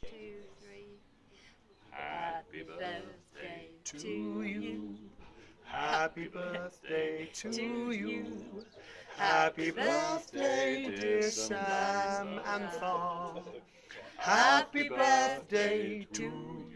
2, 3. Happy birthday to you. Happy birthday to you. Happy birthday, dear Sam and Far. Happy birthday to you.